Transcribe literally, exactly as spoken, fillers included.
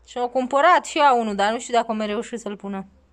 Și au cumpărat și ea unul, dar nu știu dacă o mai reușit să-l pună.